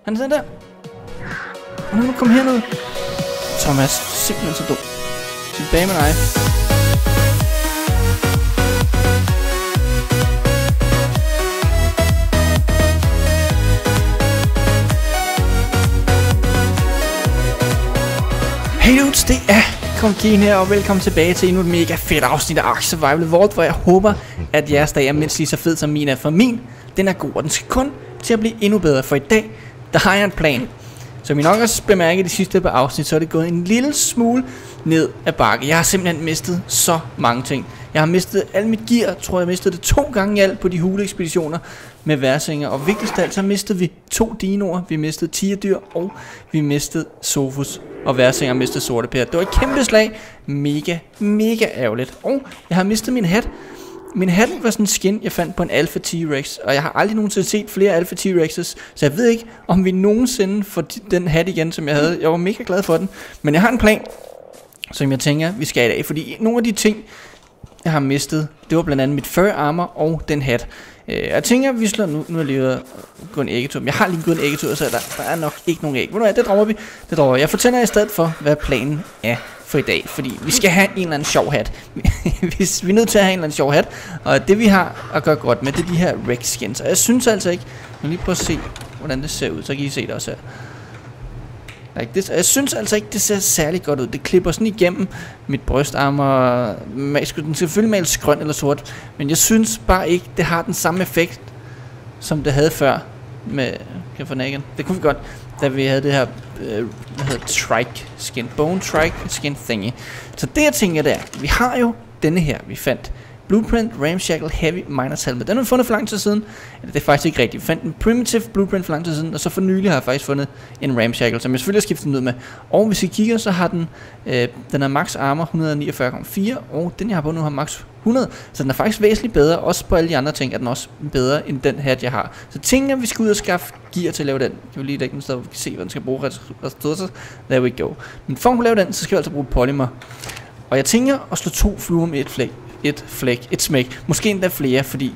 Han er sådan der. Og nu må komme herned. Thomas, simpelthen så dum. Tilbage med dig. Hey dudes, det er Kongin her, og velkommen tilbage til endnu et mega fedt afsnit af Ark Survival Evolved, hvor jeg håber, at jeres dag er mindst lige så fed som min er. For min, den er god, og den skal kun til at blive endnu bedre, for i dag, der har jeg en plan. Som I nok også bemærket i de sidste par afsnit, så er det gået en lille smule ned ad bakke. Jeg har simpelthen mistet så mange ting. Jeg har mistet alt mit gear, tror jeg mistede det 2 gange i alt på de huleekspeditioner med værsinger. Og vigtigst af alt, så mistede vi 2 dinoer, vi mistede tigerdyr, og vi mistede Sofus. Og værsinger mistede sortepær. Det var et kæmpe slag. Mega ærgerligt. Og jeg har mistet min hat. Min hat var sådan en skin, jeg fandt på en Alpha T-Rex. Og jeg har aldrig nogensinde set flere Alpha T-Rexes. Så jeg ved ikke, om vi nogensinde får den hat igen, som jeg havde. Jeg var mega glad for den. Men jeg har en plan, som jeg tænker, vi skal i dag. Fordi nogle af de ting, jeg har mistet, det var blandt andet mit fur armor og den hat. Jeg tænker, vi slår nu er jeg lige at gå en æggetur. Jeg har lige gået en æggetur, så der er nok ikke nogen æg. Det dropper vi. Jeg fortæller i stedet for, hvad planen er for i dag. Fordi vi skal have en eller anden sjov hat. Vi er nødt til at have en eller anden sjov hat. Og det vi har at gøre godt med, det er de her Rex skins. Og jeg synes altså ikke, jeg lige prøve at se, hvordan det ser ud. Så kan I se det også her. Jeg synes altså ikke, det ser særlig godt ud. Det klipper sådan igennem mit brystarmor. Den skal selvfølgelig males grøn eller sort, men jeg synes bare ikke, det har den samme effekt, som det havde før med... Kan jeg få den igen? Det kunne vi godt, da vi havde det her, hvad hedder trike skin, bone trike skin thingy. Så det jeg tænker, det er, vi har jo denne her, vi fandt. Blueprint Ramshackle Heavy Miners Helmet. Den har vi fundet for lang tid siden. Det er faktisk ikke rigtigt. Vi fandt en Primitive Blueprint for lang tid siden, og så for nylig har jeg faktisk fundet en Ramshackle, som jeg selvfølgelig har skiftet ud med. Og hvis I kigger, så har den er max armor 149,4, og den jeg har på nu har max 100. Så den er faktisk væsentligt bedre. Også på alle de andre ting er den også bedre end den hat jeg har. Så tænker vi skal ud og skaffe gear til at lave den. Kan vi lige lægge den sted, hvor vi kan se, hvad den skal bruge ressourcer. There we go. Men for at lave den, så skal vi altså bruge polymer. Og jeg tænker at slå 2 fluer med et smæk, måske endda flere, fordi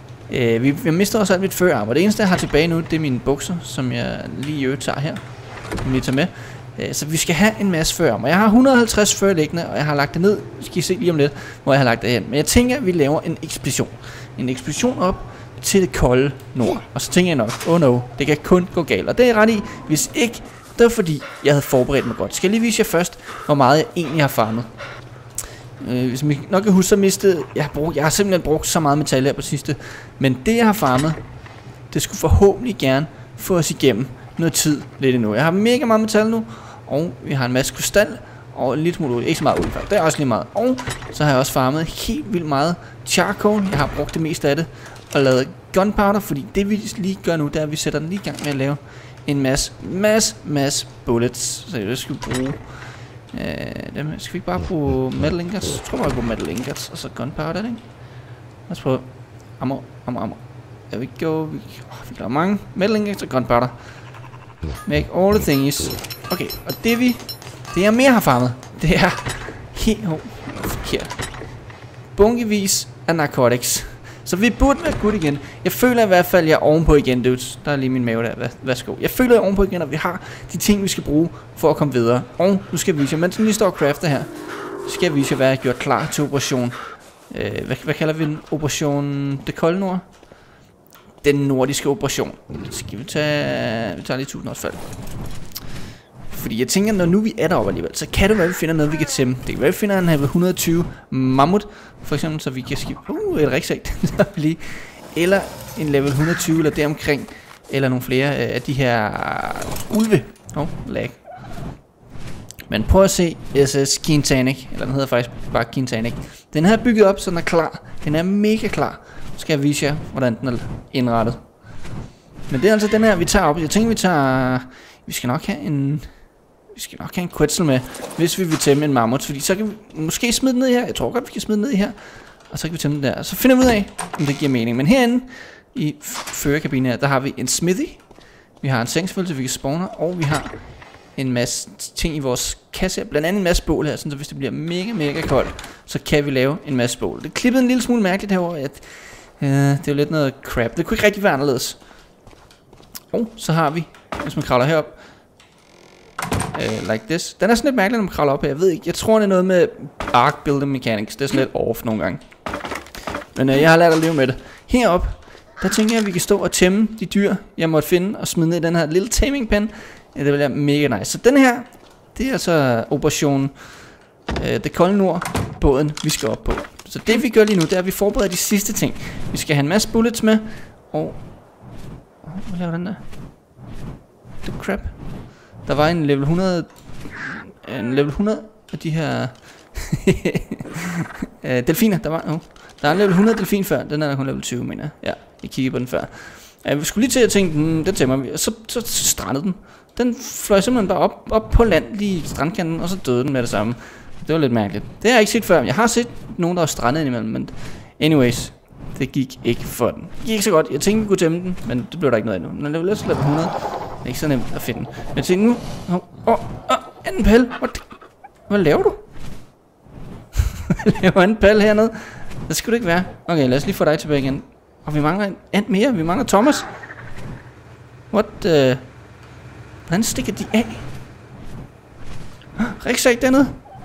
vi mister også alt mit fur armor. Det eneste jeg har tilbage nu, det er mine bukser, som jeg lige tager her, som lige tager med. Så vi skal have en masse fur armor. Jeg har 150 fur liggende, og jeg har lagt det ned. Skal I se lige om lidt, hvor jeg har lagt det hen. Men jeg tænker, at vi laver en ekspedition. En ekspedition op til det kolde nord. Og så tænker jeg nok, oh no, det kan kun gå galt. Og det er ret i, hvis ikke, det var fordi, jeg havde forberedt mig godt. Skal jeg lige vise jer først, hvor meget jeg egentlig har farmet. Hvis man nok kan huske, så mistede jeg har simpelthen brugt så meget metal her på sidste. Men det jeg har farmet, det skulle forhåbentlig gerne få os igennem noget tid lidt endnu. Jeg har mega meget metal nu, og vi har en masse krystal og en lille smule olie. Ikke så meget olie, det er også lige meget. Og så har jeg også farmet helt vildt meget charcoal. Jeg har brugt det meste af det og lavet gunpowder, fordi det vi lige gør nu, det er at vi sætter den lige i gang med at lave en masse bullets. Så det skal vi bruge. Skal vi ikke bare bruge metal ingots? Jeg tror bare vi bruger metal ingots og så gunpowder, ikke? Lad os prøve. Ammo. There we go. Vi laver mange metal ingots og gunpowder. Make all the thingies. Okay, og det jeg mere har farmet, det er helt forkert. Bunkevis af narcotics. Så vi burde være good igen. Jeg føler i hvert fald, at jeg er ovenpå igen, dudes. Der er lige min mave der. Værsgo. Jeg føler, at jeg er ovenpå igen, og vi har de ting, vi skal bruge for at komme videre. Og nu skal jeg vise jer, mens vi lige står og crafter her, så skal jeg vise jer, hvad jeg har gjort klar til operation. Hvad kalder vi den? Operation det kolde nord? Den nordiske operation. Skal vi tager lige 1000 årsfald. Fordi jeg tænker, når nu vi er deroppe alligevel, så kan det være, at vi finder noget, vi kan tæmme. Det kan være, at vi finder en 120 mammut, for eksempel, så vi kan skifte et rigsæg, eller en level 120, eller deromkring, eller nogle flere af de her ulve. Lag. Men prøv at se SS Quintanic, eller den hedder faktisk bare Quintanic. Den her er bygget op, så den er klar. Den er mega klar. Så skal jeg vise jer, hvordan den er indrettet. Men det er altså den her, vi tager op. Jeg tænker, vi skal nok have en quetzal med, hvis vi vil tæmme en mammut. Fordi så kan vi måske smide den ned her. Jeg tror godt, vi kan smide den ned her. Og så kan vi tæmme den der. Og så finder vi ud af, om det giver mening. Men herinde i førerkabinen her, der har vi en smithy. Vi har en sengsfølelse, vi kan spawne. Og vi har en masse ting i vores kasse her. Blandt andet en masse bål her. Så hvis det bliver mega koldt, så kan vi lave en masse bål. Det klippede en lille smule mærkeligt herovre. At, det er jo lidt noget crap. Det kunne ikke rigtig være anderledes. Og så har vi hvis man kravler herop. Like this. Den er sådan lidt mærkelig, når man kravler op her. Jeg ved ikke, jeg tror det er noget med Ark Building Mechanics. Det er sådan lidt off nogle gange. Men jeg har lært at leve med det. Herop, der tænker jeg, at vi kan stå og tæmme de dyr, jeg måtte finde, og smide ned i den her lille taming pen. Ja, det vil være mega nice. Så den her, det er altså Operation Det Kolde Nord, båden vi skal op på. Så det vi gør lige nu, det er, at vi forbereder de sidste ting. Vi skal have en masse bullets med, og... hvad laver den der? Det er crap. Der var en level 100... En level 100 af de her... delfiner, der var... Der er en level 100 delfin før, den er der kun level 20, mener jeg. Ja, jeg kiggede på den før. Vi skulle lige til at tænke, den tæmmer vi, og så strandede den. Den fløj simpelthen bare op på land, lige i strandkanten, og så døde den med det samme. Det var lidt mærkeligt. Det har jeg ikke set før. Jeg har set nogen, der var strandet indimellem, men anyways, det gik ikke for den. Det gik ikke så godt. Jeg tænkte, vi kunne tæmme den, men det blev der ikke noget endnu. Den er level 100. Det er ikke så nemt at finde den. Jeg tænkte nu... anden pæl. Hvad laver du? Hvad laver anden pæl hernede? Det skulle det ikke være. Okay, lad os lige få dig tilbage igen. Og vi mangler en and mere. Vi mangler Thomas. What? Hvordan stikker de af? Rygsæk dernede.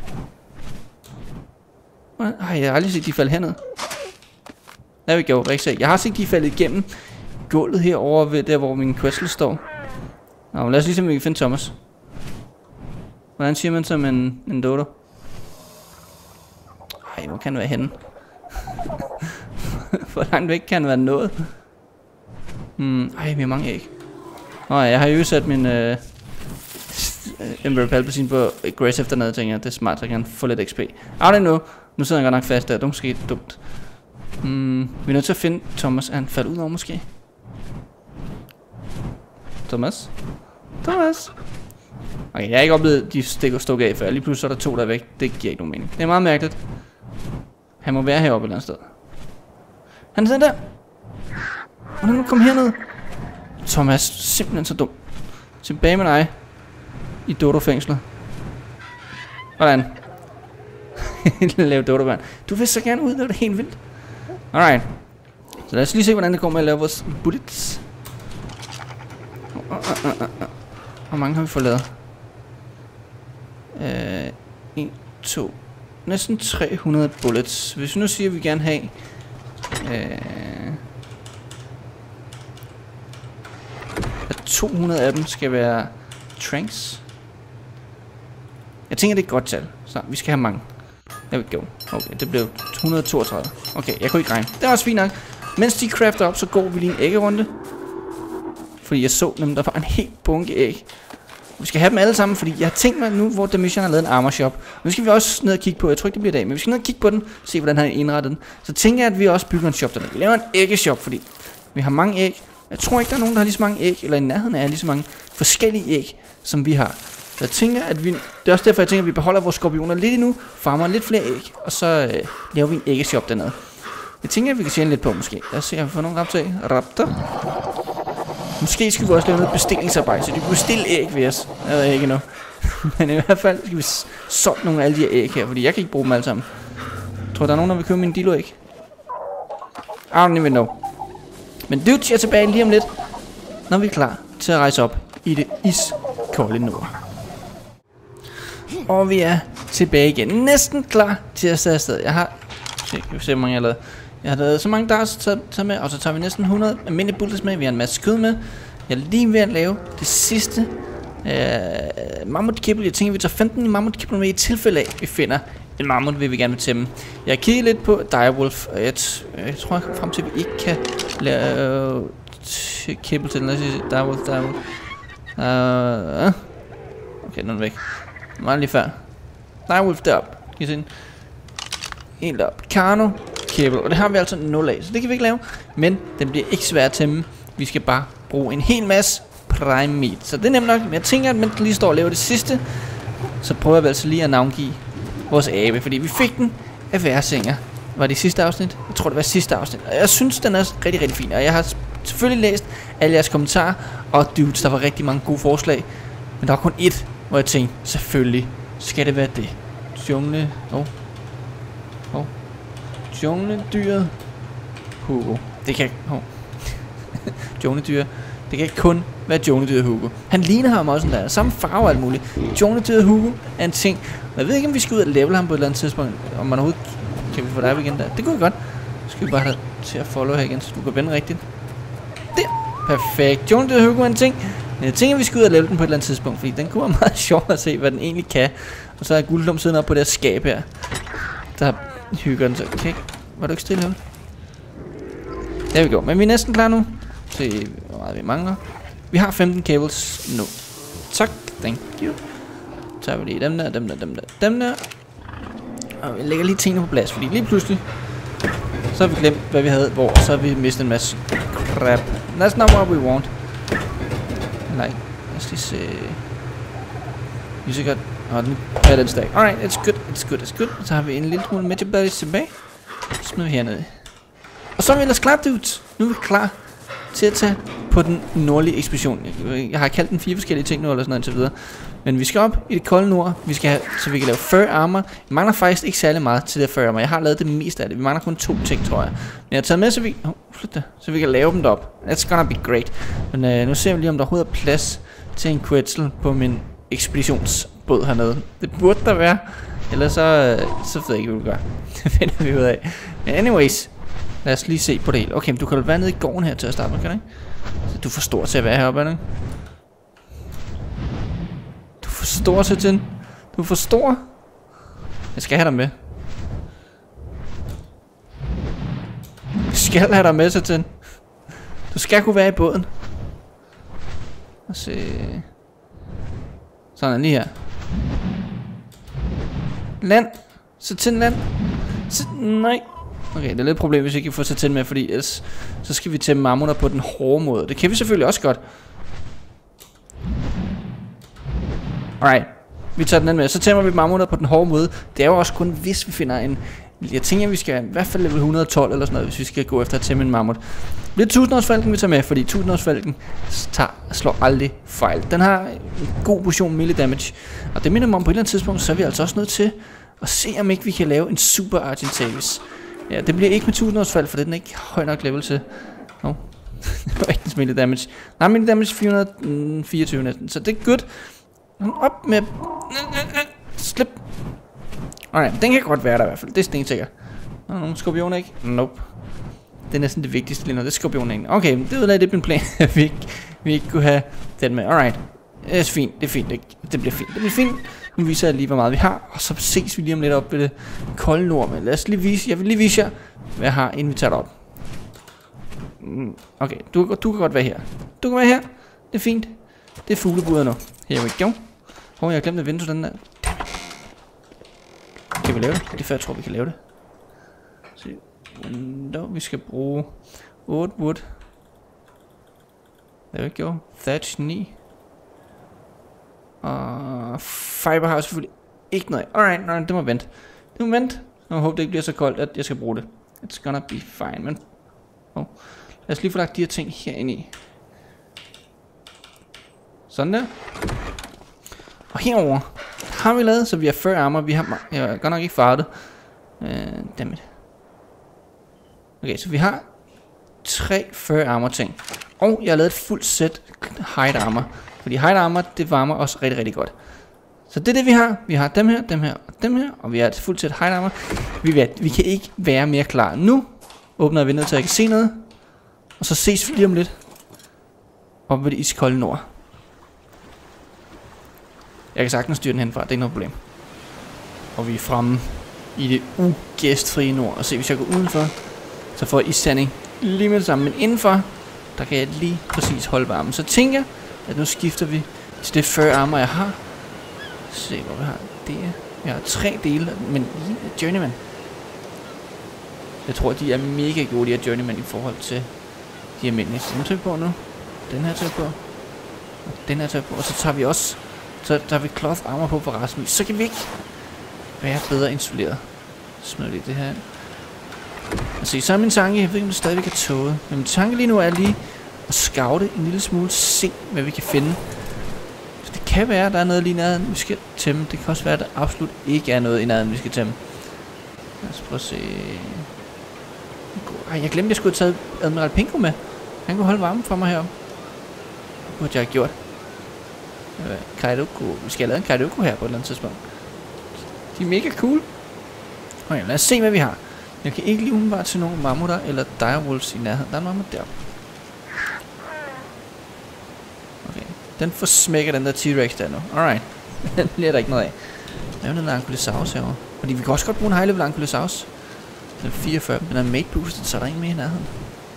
Ej, jeg har aldrig set de falde hernede. Der vi go, rygsæk. Jeg har set de faldet igennem gulvet herovre ved der, hvor min quest står. Nå, lad os lige se, om vi kan finde Thomas. Hvordan siger man som en dodo? Ej, hvor kan det være henne? Hvor langt væk kan det være nået? Ej, vi har mange æg. Jeg har jo sat min Emperor Palpatine på aggressive dernede, tænker jeg. Det er smart, så jeg kan få lidt XP. Out nu. Nu sidder han godt nok fast der. Det er måske dumt. Vi er nødt til at finde Thomas. Er han faldet ud over måske? Thomas? Thomas? Okay, jeg har ikke oplevet de stikker stukket af før. Lige pludselig så er der 2 der er væk. Det giver ikke nogen mening. Det er meget mærkeligt. Han må være heroppe et eller andet sted. Han er der. Hvordan nu kom herned? Thomas, simpelthen så dum. Tilbage med dig. I Dodo-fængslet. Hvordan? Lave Dodo-børn. Du vil så gerne ud, det er helt vildt. Alright. Så lad os lige se, hvordan det går med at lave vores bullets. Hvor mange har vi fået lavet? 1, 2... Næsten 300 bullets. Hvis vi nu siger, at vi gerne have... at 200 af dem skal være tranks. Jeg tænker, det er et godt tal. Så vi skal have mange. There we go. Okay, det blev 132. Okay, jeg kunne ikke regne. Det er også fint nok. Mens de crafter op, så går vi lige en æggerunde. Fordi jeg så nemlig, der var en helt bunke æg. Vi skal have dem alle sammen, fordi jeg har tænkt mig nu, hvor Dimension har lavet en armor shop. Nu skal vi også ned og kigge på, jeg tror ikke det bliver i dag, men vi skal ned og kigge på den, se hvordan han har indrettet den. Så tænker jeg, at vi også bygger en shop der. Vi laver en æggeshop, fordi vi har mange æg. Jeg tror ikke, der er nogen, der har lige så mange æg, eller i nærheden af lige så mange forskellige æg, som vi har. Så jeg tænker, at vi... Det er også derfor, jeg tænker, at vi beholder vores skorpioner lidt endnu, farmer lidt flere æg, og så laver vi en æggeshop dernede. Jeg tænker, at vi kan tjene lidt på, måske. Lad os se, om vi får nogle raptor. Måske skal vi også lave noget bestillingsarbejde, så de kan bestille æg ved os. Jeg ved ikke endnu. Men i hvert fald skal vi solgt nogle af alle de her æg her, fordi jeg kan ikke bruge dem alle sammen. Jeg tror, der er nogen, der vil købe mine dilo-æg. I don't even know. Men dudes, jeg er tilbage lige om lidt, når vi er klar til at rejse op i det iskolde nord. Og vi er tilbage igen. Næsten klar til at sætte afsted. Jeg har... Se, kan vi se, hvor mange jeg har lavet. Jeg har lavet så mange darts taget med, og så tager vi næsten 100 almindelige bullets med. Vi har en masse skyd med. Jeg er lige ved at lave det sidste mammutkibble. Jeg tænker, vi tager 15 mammutkibble med i tilfælde af, vi finder en mammut, vil vi gerne vil tæmme. Jeg har kigget lidt på direwolf, og jeg tror, jeg kommer frem til, at vi ikke kan lave kibble til den. Lad os sige direwolf. Okay, nu er den væk. Meget lige før. Direwolf derop. Kan I se den? Helt op. Karno. Kibble. Og det har vi altså 0 af, så det kan vi ikke lave. Men den bliver ikke svær at tæmme. Vi skal bare bruge en hel masse prime meat. Så det er nemt nok. Men jeg tænker, at mens lige står og laver det sidste, så prøver jeg altså lige at navngive vores abe. Fordi vi fik den af Værsinger. Var det sidste afsnit? Jeg tror, det var sidste afsnit. Og jeg synes, den er rigtig, rigtig fin. Og jeg har selvfølgelig læst alle jeres kommentarer. Og dudes, der var rigtig mange gode forslag. Men der var kun ét, hvor jeg tænkte, selvfølgelig skal det være det. Jungle. Jungledyret Hugo. Det kan... Jungledyr. Det Det kan kun være Journeydyret Hugo. Han ligner ham også sådan der. Samme farve og alt muligt. Journeydyret Hugo er en ting. Jeg ved ikke, om vi skal ud og level ham på et eller andet tidspunkt. Om man overhovedet... Kan vi få dig igen der? Det kunne vi godt. Så skal vi bare have til at follow her igen, så du kan vende rigtigt. Der. Perfekt. Journeydyret Hugo er en ting. Jeg tænker, vi skal ud og level den på et eller andet tidspunkt, fordi den kunne være meget sjov at se, hvad den egentlig kan. Og så er Guldlum siden op på det her skab her. Der hygger den så. Okay. Var du ikke stille her? Der vi går. Men vi er næsten klar nu. Se, hvor meget vi mangler. Vi har 15 cables nu. Tak. Thank you. Så tager vi lige dem der. Og vi lægger lige tingene på plads, fordi lige pludselig så har vi glemt, hvad vi havde, hvor så har vi mistet en masse crap. That's not what we want. Like, lad os lige se. You see got... den er den stack. Alright, it's good. Så har vi en lille smule magic batteries tilbage. Så smider vi hernede. Og så er vi ellers klar, dudes. Nu er vi klar til at tage på den nordlige ekspedition. Jeg har kaldt den 4 forskellige ting nu, eller sådan noget indtil videre. Men vi skal op i det kolde nord. Vi skal have, så vi kan lave fur armor. Vi mangler faktisk ikke særlig meget til det fur armor. Jeg har lavet det meste af det. Vi mangler kun 2 ting, tror jeg. Men jeg har taget med, så vi kan lave dem derop. That's gonna be great. Men nu ser vi lige, om der overhovedet er plads til en Quetzal på min ekspeditionsbåd hernede. Det burde der være. Ellers så ved jeg ikke, hvad vi gør. Det finder vi ud af. Men anyways, lad os lige se på det hele. Okay, men du kan være nede i gården her til at starte med, kan du ikke? Så du er for stor til at være heroppe, er du ikke? Du er for stor, Satin. Du er for stor. Jeg skal have dig med. Jeg skal have dig med, Satin. Du skal kunne være i båden. Og se. Sådan lige her. Land. Satin, land. Nej. Okay, det er lidt et problem, hvis vi ikke får Satin med, fordi ellers så skal vi tæmme mammutter på den hårde måde. Det kan vi selvfølgelig også godt. Alright, vi tager den anden med. Så tæmmer vi mammutter på den hårde måde. Det er jo også kun, hvis vi finder en... Jeg tænker, vi skal i hvert fald level 112 eller sådan noget, hvis vi skal gå efter at tæmme en mammut. Det er 1000-årsfalken, vi tager med, fordi 1000-årsfalken slår aldrig fejl. Den har en god portion melee damage. Og det minder mig om, på et eller andet tidspunkt, så er vi altså også nødt til at se, om ikke vi kan lave en super Argentavis. Ja, det bliver ikke med 1000-årsfald, for den er ikke høj nok level til. Det var ikke en melee damage. Nej, melee damage 424 næsten, så det er good. Op med... Slip. Alright, den kan godt være der i hvert fald. Det er stensikkert. Er der nogle skorpioner ikke? Nope. Det er næsten det vigtigste lige nu. Det er skorpionen. Okay, det udlagde det min plan. vi ikke kunne have den med. Alright. Det er fint. Det er fint. Det bliver fint. Det bliver fint. Nu viser jeg lige, hvor meget vi har. Og så ses vi lige om lidt op ved det kolde nord. Men lad os lige vise. Jeg vil lige vise jer, hvad jeg har, inden vi tager det op. Okay, du kan godt være her. Du kan være her. Det er fint. Det er fuglebuder nu. Here we go. Jeg har glemt at vinde den der. Kan vi lave det? Det er før jeg tror vi kan lave det. Se. Window. Vi skal bruge 8 wood. There we go. Thatch 9. Og fiber har jeg selvfølgelig ikke noget. Alright, nej, det må vente. Det må vente. Jeg håber det ikke bliver så koldt, at jeg skal bruge det. It's gonna be fine, men... lad os lige få lagt de her ting herinde i. Sådan der. Og herover har vi lavet, så vi har fur armor. Vi har... Jeg har godt nok ikke fartet. Dammit. Okay, så vi har 3 fur armor ting. Og jeg har lavet et fuldt sæt hide armor. Fordi hide armor, det varmer os rigtig, rigtig godt. Så det er det vi har. Vi har dem her, dem her og dem her. Og vi har et fuldt sæt hide armor. Vi kan ikke være mere klar. Nu åbner jeg vinduet, så jeg kan se noget. Og så ses vi lige om lidt. Op ved det iskolde nord. Jeg kan sagtens styre den henfra, det er ikke noget problem. Og vi er fremme i det ugæstfrie nord. Og se, hvis jeg går udenfor, så får jeg issanding lige med det samme. Men indenfor, der kan jeg lige præcis holde varmen. Så tænker jeg, at nu skifter vi til det fur armor, jeg har. Se, hvor vi har det. Jeg har 3 dele, men Journeyman. Jeg tror, de er mega gode, de her Journeyman, i forhold til de almindelige. Så den tager vi på nu. Den her tager vi på. Og den her tager vi på. Og så tager vi også... Så tager vi cloth armor på for resten. Så kan vi ikke være bedre isoleret. Smider lige det her ind. Altså, så er min tanke, jeg ved ikke om det stadigvæk er tåget. Men min tanke lige nu er lige at scoute en lille smule, se hvad vi kan finde. Så det kan være, at der er noget lige nærheden, vi skal tæmme. Det kan også være, at der absolut ikke er noget i nærheden, vi skal tæmme. Lad os prøve at se. Ej, jeg glemte, at jeg skulle have taget Admiral Pinko med. Han kunne holde varmen for mig heroppe. burde jeg have gjort. Kaidoku. Vi skal have lavet en Kaidoku her på et eller andet tidspunkt. De er mega cool. Okay, lad os se hvad vi har. Jeg kan ikke lige umiddelbart til nogle mammutter eller direwolves i nærheden. Der er en mammut deroppe. Okay, den får smækket den der T-Rex der nu. Alright. Den bliver der ikke noget af. Der er jo noget Ankylosaurus herovre. Fordi vi kan også godt bruge en high level Ankylosaurus. Den er 44. Den er mate boosted, så er der ingen mere i nærheden.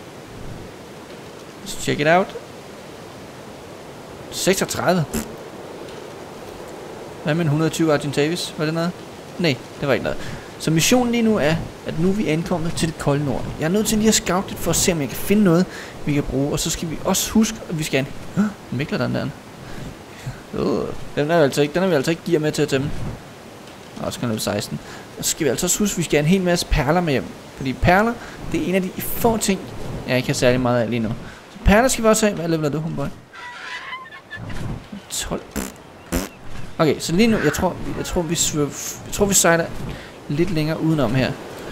Let's check it out. 36. Hvad med en 120 Argentavis? Var det noget? Nej, det var ikke noget. Så missionen lige nu er, at nu er vi ankommet til det kolde nord. Jeg er nødt til lige at scoute lidt for at se, om jeg kan finde noget, vi kan bruge. Og så skal vi også huske, at vi skal have en mikler den der. Den er vi altså ikke gear med til at tæmme. Og så kan det 16. Og så skal vi altså også huske, at vi skal have en hel masse perler med hjem. Fordi perler, det er en af de få ting, jeg ikke har særlig meget af lige nu. Så perler skal vi også have. Hvad level er du, homeboy? 12. Okay, så lige nu, jeg tror vi sejler lidt længere udenom her.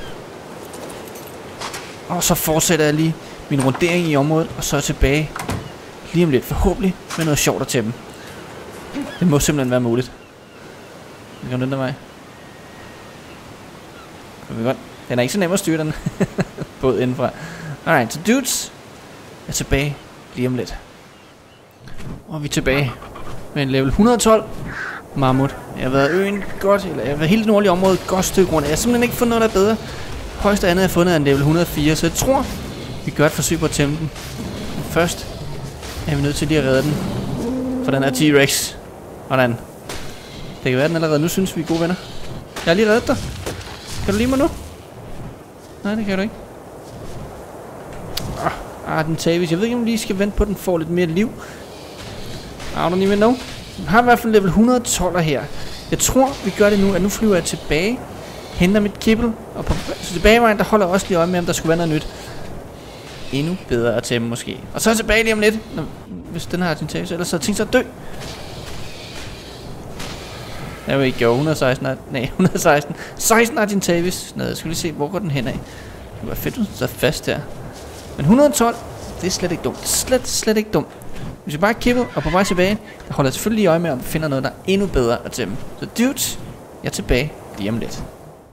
Og så fortsætter jeg lige min rundering i området, og så er jeg tilbage lige om lidt, forhåbentlig med noget sjovt at tæmme. Det må simpelthen være muligt. Vi kan den der vej. Kan vi godt. Den er ikke så nem at styre den båd indenfra. Alright, så dudes er tilbage lige om lidt. Og vi er tilbage med en level 112 mammut. Jeg har været øen godt, eller jeg har været hele det nordlige område et godt stykke rundt. Jeg har simpelthen ikke fundet noget der er bedre. Højeste andet jeg har fundet er en level 104, så jeg tror vi gør et forsøg på at tæmme den. Men først er vi nødt til lige at redde den for den her T-Rex. Hvordan? Det kan være den allerede nu synes vi er gode venner. Jeg har lige reddet dig. Kan du lide mig nu? Nej, det kan du ikke. Den Tavis. Jeg ved ikke om vi lige skal vente på at den får lidt mere liv. I don't even know. Vi har i hvert fald level 112 her. Jeg tror vi gør det nu, at nu flyver jeg tilbage. Henter mit kibbel. Og på tilbagevejen der holder jeg også lige øje med om der skulle være noget nyt. Endnu bedre at tæmme måske. Og så er jeg tilbage lige om lidt. Hvis den har sin Tavis. Ellers så har jeg tænkt sig at dø. Jeg vil ikke gøre 116. Nej, 116. 16 Argentavis. Nej, jeg skal lige se, hvor går den hen af. Det var fedt, så fast her. Men 112, det er slet ikke dumt. Slet ikke dumt. Hvis jeg bare kipper og på vej tilbage, jeg holder selvfølgelig lige øje med, om vi finder noget, der er endnu bedre at tæmme. Så dudes, jeg er tilbage lige om lidt.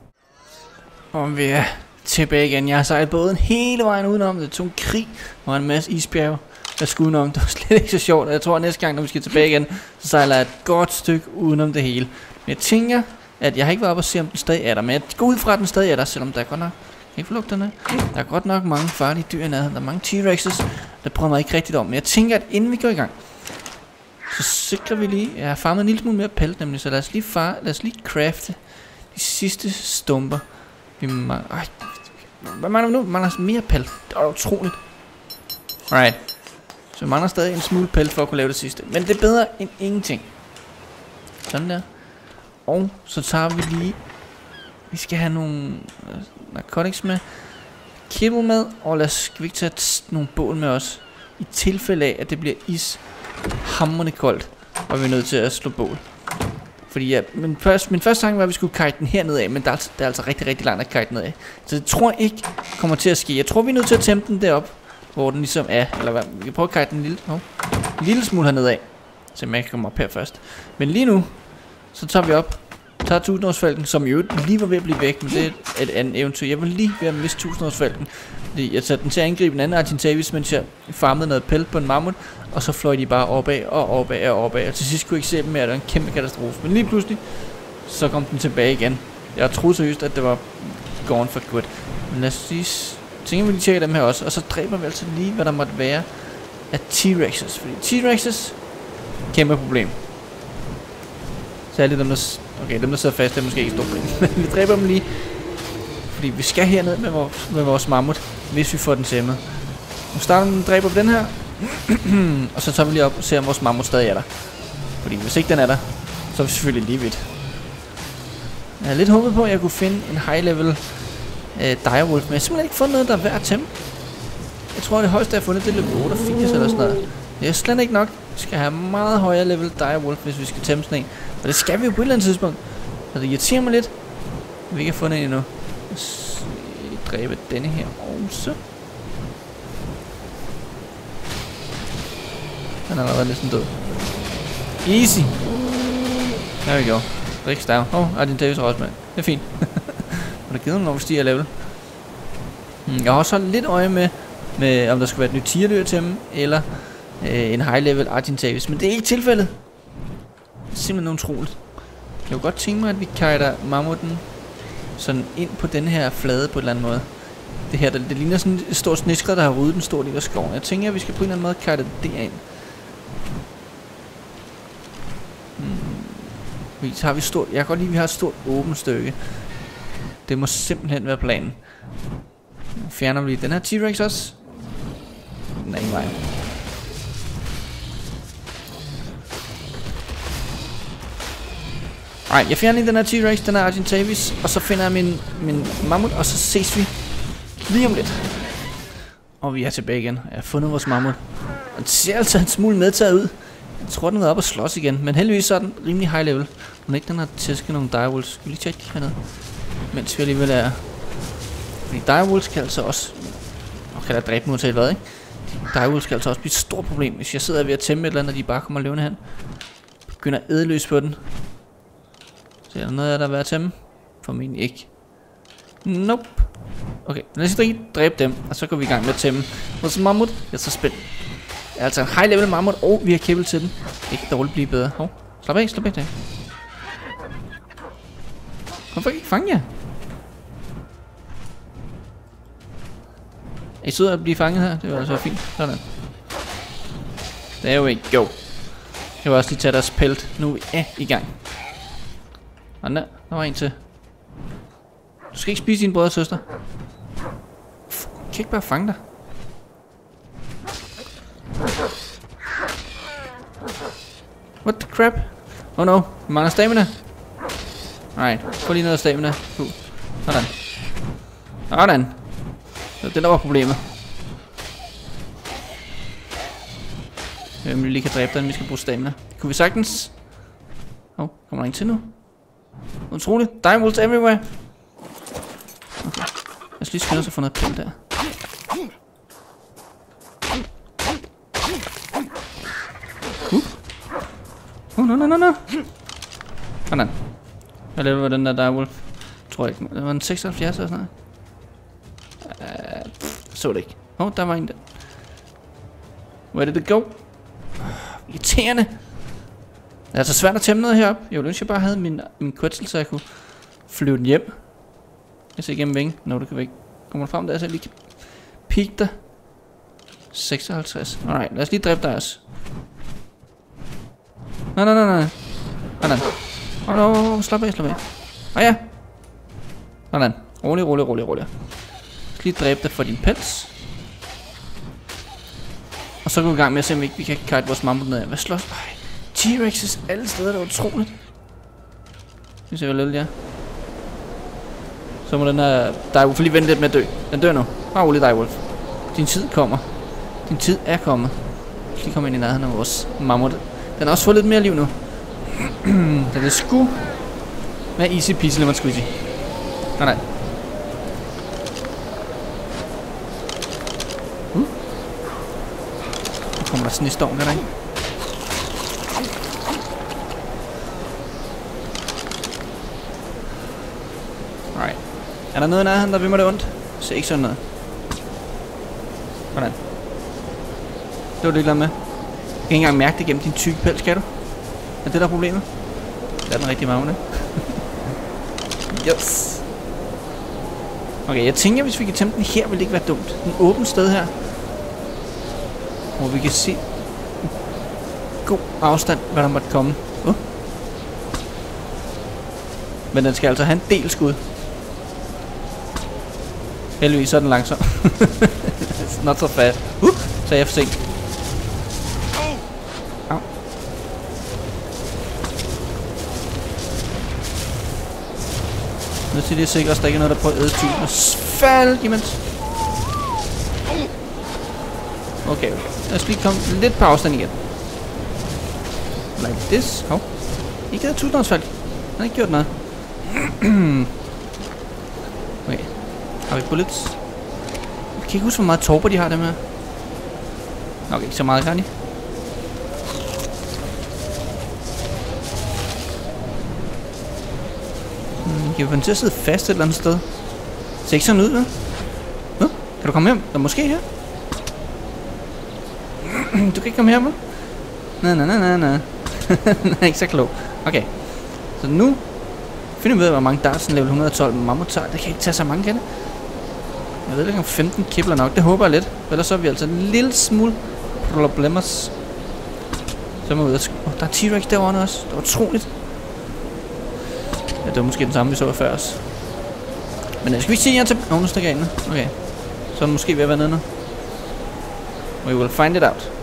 Og vi er tilbage igen. Jeg har sejlet båden hele vejen udenom. Det tog en krig og en masse isbjerge. Jeg skulle udenom. Det var slet ikke så sjovt. Jeg tror, at næste gang, når vi skal tilbage igen, så sejler jeg et godt stykke udenom det hele. Men jeg tænker, at jeg har ikke været oppe og se, om den stadig er der. Men jeg går ud fra, at den stadig er der, selvom der er godt nok... Ikke for lugterne. Der er godt nok mange farlige dyr i nærheden. Der er mange T-Rexes. Der prøver mig ikke rigtigt om. Men jeg tænker, at inden vi går i gang, så sikrer vi lige... Jeg har farmet en lille smule mere pelt nemlig. Så lad os lige crafte de sidste stumper. Vi mangler... Hvad mangler vi nu? Vi mangler mere pelt. Det er utroligt. Alright. Så vi mangler stadig en smule pelt for at kunne lave det sidste. Men det er bedre end ingenting. Sådan der. Og så tager vi lige... Vi skal have nogle narcotics med, kibbel med, og lad os ikke tage nogle bål med os. I tilfælde af, at det bliver hamrende koldt, og vi er nødt til at slå bål. Fordi ja, min første tanke var, at vi skulle kite den herned af, men det er altså rigtig, rigtig langt at kite ned af. Så det tror jeg ikke kommer til at ske. Jeg tror, vi er nødt til at tæmme den derop, hvor den ligesom er. Eller hvad, vi kan prøve at kite den en lille smule herned af, så jeg kan komme op her først. Men lige nu, så tager vi op. Tager 1000-årsfalken, som jo lige var ved at blive væk, men det er et andet eventyr. Jeg var lige ved at miste 1000-årsfalken. Jeg satte den til at angribe en anden Argentavis, mens jeg farmede noget pelt på en mammut, og så fløj de bare opad og opad og opad. Og til sidst kunne jeg ikke se dem mere, det var en kæmpe katastrofe. Men lige pludselig, så kom den tilbage igen. Jeg troede seriøst, at det var gone for good. Men lad os lige... Tænker vi lige tjekke dem her også, og så dræber vi altså lige, hvad der måtte være af T-Rexes. Fordi T-Rexes, kæmpe problem. Særligt dem, der... Okay, dem der sidder fast, det er måske ikke et stort problem. Men vi dræber dem lige. Fordi vi skal herned med vores mammut, hvis vi får den tæmmet. Nu starter vi, dræber vi den her. Og så tager vi lige op og ser, om vores mammut stadig er der. Fordi hvis ikke den er der, så er vi selvfølgelig lige vidt. Jeg er lidt håbet på, at jeg kunne finde en high level direwolf, men jeg har simpelthen ikke fundet noget, der er værd at tæmme. Jeg tror, det højeste, jeg har fundet, det er level 88 eller sådan noget. Det er slet ikke nok. Vi skal have meget højere level direwolf, hvis vi skal tæmme sådan en. Og det skal vi jo på et eller andet tidspunkt. Så det irriterer mig lidt, at vi ikke har fundet en endnu. Dræbe denne her også. Den er allerede næsten død. Easy. Der vi go. Rigtig stav. Argentavis er også med. Det er fint. Og der givet når vi stiger level. Jeg har også holdt lidt øje med om der skulle være et nyt tierdyr til dem, eller en high level Argentavis. Men det er ikke tilfældet. Det er simpelthen utroligt. Jeg kunne godt tænke mig, at vi kajter mammuten sådan ind på den her flade på en eller anden måde. Det her, det ligner sådan et stort sneskred, der har ryddet en stor del af skoven. Jeg tænker, at vi skal på en eller anden måde kajte det derind. Så har vi stort. Jeg kan godt lide, at vi har et stort åbent stykke. Det må simpelthen være planen. Nu fjerner vi lige den her T-Rex også. Den er ingen vej. Nej, jeg fjerner lige den her T-Rex, den er Argentavis. Og så finder jeg min mammut, og så ses vi lige om lidt. Og vi er tilbage igen. Jeg har fundet vores mammut. Og det ser altså en smule medtaget ud. Jeg tror, den er oppe og slås igen. Men heldigvis så er den rimelig high level. Hun ikke den har tæsket nogle direwolves. Skal vi lige tjekke de hernede? Mens vi alligevel er... Fordi direwolves kan altså også... Og kan der dræbe mig til hvad, ikke? Direwolves kan altså også blive et stort problem. Hvis jeg sidder ved at tæmme et eller andet, og de bare kommer løvende hen. Begynder at æde løs på den. Så er der noget af der er værd at tæmme? Formentlig ikke. Nope. Okay, lad os lige dræbe dem. Og så går vi i gang med at tæmme vores mammut. Jeg er så spændt. Altså en high level mammut, og vi har kæbel til den. Det kan dårligt blive bedre. Hov, slap af. Hvorfor ikke fange jer? Er I søde at blive fanget her? Det var altså fint. Sådan. There we go. Jeg vil også lige tage deres pelt. Nu er vi i gang. Og der var en til. Du skal ikke spise din brødre og søster. Jeg kan ikke bare fange dig. What the crap? Oh no, vi mangler stamina. Alright, få lige noget stamina. Sådan. Sådan. Det var det der var problemet. Vi lige kan dræbe den, vi skal bruge stamina. Kunne vi sagtens... kommer der en til nu? Utroligt. Direwolves everywhere. Okay. Lad os lige skynde os at få noget pænt der. No. Sådan. Jeg lever den der direwolf. Tror jeg ikke. Det var en 76 eller sådan noget. Så det ikke. Der var en der. Where did it go? Irriterende. Det er altså svært at tæmme noget heroppe. Jeg ville ønske, jeg bare havde min kødsel, så jeg kunne flyve den hjem. Jeg ser igennem vingen. Nå, du kan væk. Kommer frem der, så jeg lige kan peek dig. 56. Alright, lad os lige dræbe dig også. Nej. Sådan. Slap af. Ja. Sådan. Rolig. Jeg skal lige dræbe dig for din pels. Og så går vi i gang med at se, om vi kan kite vores mammut ned af. Hvad slås? T-Rexes alle steder, det er utroligt. Vi ser, hvor lidt jeg. Så må den her direwolf lige vente lidt med at dø. Den dør nu. Bare rolig, direwolf. Din tid kommer. Din tid er kommet. Vi skal lige komme ind i nærheden af vores mammut. Den har også fået lidt mere liv nu. Den er sgu med easy peasy lemon squeezy. Nej. Nu kommer der sådan en storm, kan der ikke? Alright. Er der noget i nærheden, der vil mig det ondt? Se ikke sådan noget. Hvordan? Det var det ikke med. Du kan ikke engang mærke det gennem din tykke pels, kan du? Er det der problemet? Det er den rigtig magne. Yes. Okay, jeg tænker, hvis vi kan tæmme den her, vil det ikke være dumt. En åben sted her. Hvor vi kan se god afstand, hvad der måtte komme. Men den skal altså have en del skud. Heldigvis så er den langsom. It's not so fast. Så er jeg for sent. Nu til det er sikkert, at der ikke er noget, der prøver at æde typen. Og fald imens. Okay. Lad os lige komme lidt på afstand igen. Like this. Ikke havde tusindårsfald. Han har ikke gjort noget. Okay. Har vi bullets? Jeg kan ikke huske, hvor meget torper de har, dem her. Okay, ikke så meget, kan de? Kan vi få den til at sidde fast et eller andet sted? Det ser ikke sådan ud, vel? Kan du komme her? Der er måske her. Du kan ikke komme her, vel? Nej. Ikke så klog. Okay. Så nu finder vi ud af, hvor mange darts level 112 mammut tager. Det kan ikke tage så mange, kan det? Jeg ved ikke om 15 kibler nok. Det håber jeg lidt. Ellers så er vi altså en lille smule problemers. Så må vi ud og... der er T-Rex derovre også. Det var utroligt. Ja, det var måske den samme, vi så før os. Men skal vi ikke se jer til... nu stikker jeg ind. Okay. Så er den måske ved at være nede nu. We will find it out.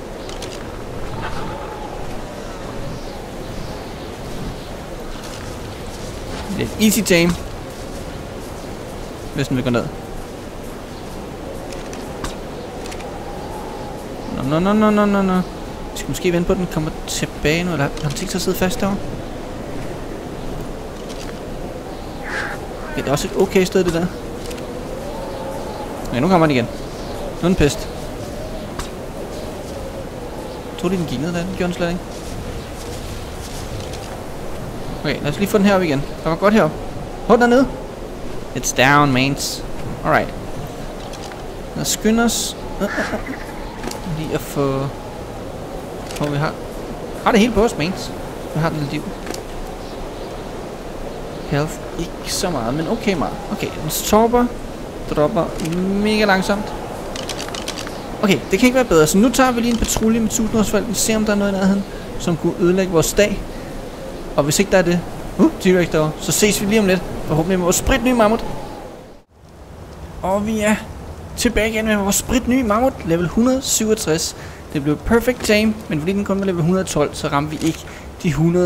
Det er easy tame. Hvis den vil gå ned. No. Vi skal måske vente på, at den kommer tilbage nu. Eller har den tænkt sig at sidde fast derovre? Okay, det er også et okay sted, det der. Okay, nu kommer den igen. Nu er den pist. Jeg troede, den gik ned der. Den gjorde den slet ikke. Okay, lad os lige få den her op igen. Der var godt herop. Hold dernede. It's down, mates. Alright. Lad os skynde os. Lige at få... vi har det hele på os, mates. Vi har den liv. Health. Ikke så meget, men okay meget. Okay, den stopper. Dropper mega langsomt. Okay, det kan ikke være bedre. Så nu tager vi lige en patrulje med 1000-årsfald. Vi ser, om der er noget i nærheden, som kunne ødelægge vores dag. Og hvis ikke der er det, T-Rex derovre, så ses vi lige om lidt. Forhåbentlig med vores spritnye mammut. Og vi er tilbage igen med vores spritnye mammut, level 167. Det blev perfect tame, men fordi den kun var level 112, så ramte vi ikke de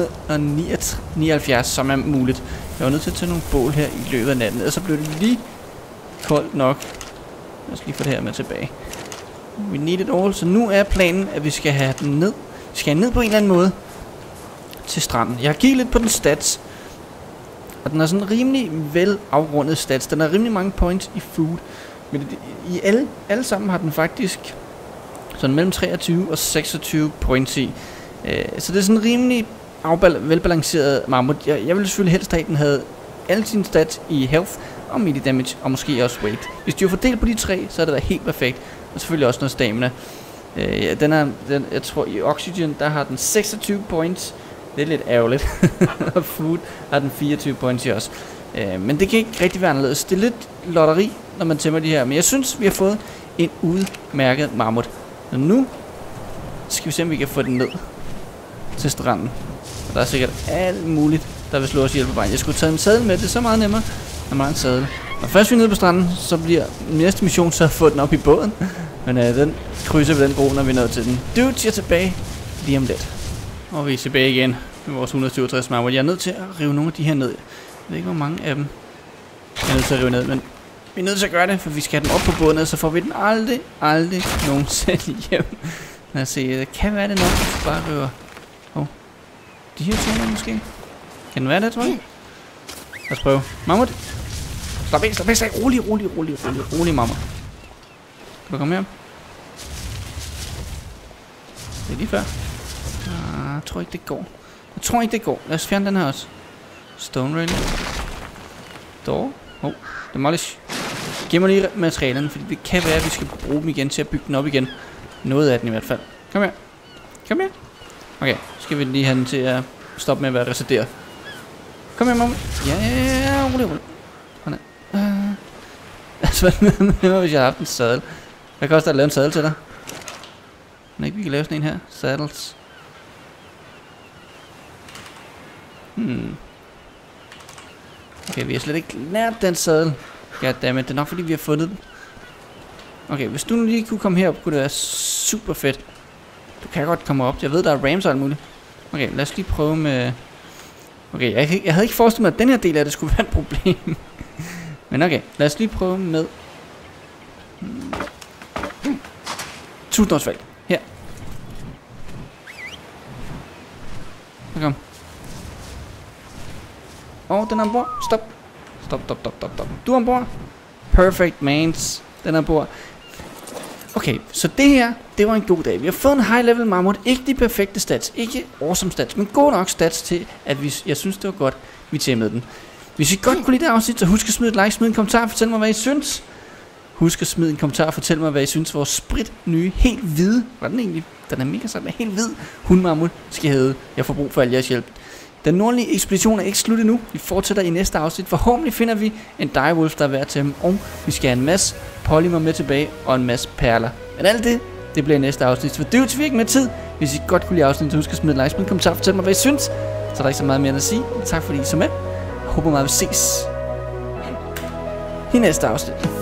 179, som er muligt. Jeg var nødt til at tage nogle bål her i løbet af natten, og så blev det lige koldt nok. Lad os lige få det her med tilbage. We need it all, så nu er planen, at vi skal have den ned. Vi skal have den ned på en eller anden måde til stranden. Jeg har kigget lidt på den stats, og den er sådan rimelig vel afrundet stats. Den har rimelig mange points i food, men i alle sammen har den faktisk sådan mellem 23 og 26 points i. Så det er sådan rimelig velbalanceret mammut. Jeg ville selvfølgelig helst have, at den havde alle sine stats i health og melee damage og måske også weight. Hvis de var fordelt på de tre, så er det da helt perfekt. Og selvfølgelig også noget stamina. Jeg tror i oxygen, der har den 26 points. Det er lidt ærgerligt. Og food har den 24 points i også. Men det kan ikke rigtig være anderledes. Det er lidt lotteri, når man tæmmer de her. Men jeg synes, vi har fået en udmærket mammut. Og nu skal vi se, om vi kan få den ned til stranden. Og der er sikkert alt muligt, der vil slå os ihjel på vejen. Jeg skulle tage en sadel med. Det er så meget nemmere, når man har en sadel. Når først vi er nede på stranden, så bliver næste mission så at få den op i båden. Men den krydser ved den bro, når vi er nået til den. Dudes, jeg er tilbage lige om lidt. Og vi er tilbage igen med vores 167 mammut. Jeg er nødt til at rive nogle af de her ned. Jeg ved ikke, hvor mange af dem jeg er nødt til at rive ned, men vi er nødt til at gøre det, for vi skal have den op på båden, og så får vi den aldrig nogensinde hjem. Lad os se, det kan være det nok, hvis vi bare river. De her to måske? Kan den være det, tror jeg? Lad os prøve. Mammut! Slap af, rolig, mammut. Kan du komme her? Det er lige før. Jeg tror ikke, det går. Lad os fjerne den her også. Stone railing. Door. Demolish. Giv mig lige materialerne, fordi det kan være, at vi skal bruge dem igen til at bygge den op igen. Noget af den i hvert fald. Kom her. Okay, så skal vi lige have den til at stoppe med at være reseteret. Kom her, mamma. Ja, rolig. Altså, hvad hvis jeg har haft en sadel? Hvad koster det at lave en sadel til dig? Men ikke, vi kan lave sådan en her. Saddles. Okay, vi har slet ikke lært den sadel. Goddammit, det er nok fordi vi har fundet den. Okay, hvis du nu lige kunne komme herop, kunne det være super fedt. Du kan godt komme op. Jeg ved, der er rams og alt muligt. Okay, lad os lige prøve med... Okay, jeg havde ikke forestillet mig, at den her del af det skulle være et problem. Men okay, lad os lige prøve med... 1000-årsvalg. Her. Kom. Og den er ombord. Stop. Du er ombord. Perfect, mans. Den er ombord. Okay, så det her, det var en god dag. Vi har fået en high level mammut. Ikke de perfekte stats. Ikke awesome stats, men gode nok stats til, at jeg synes, det var godt, vi tæmmede den. Hvis I godt kunne lide det afsnit, så husk at smide et like, smid en kommentar, fortæl mig hvad I synes. Husk at smide en kommentar og fortæl mig hvad I synes vores sprit nye, helt hvide, var den egentlig, den er mega sådan, helt hvid hundmammut skal hedde. Jeg får brug for al jeres hjælp. Den nordlige ekspedition er ikke slut endnu. Vi fortsætter i næste afsnit. Forhåbentlig finder vi en direwolf, der er værd til dem, og vi skal have en masse polymer med tilbage og en masse perler. Men alt det bliver i næste afsnit. For det er jo til virkelig med tid. Hvis I godt kunne lide afsnittet, så husk at smide et like, smide en kommentar og fortæl mig hvad I synes. Så er der ikke så meget mere at sige. Tak fordi I så med. Jeg håber meget, vi ses i næste afsnit.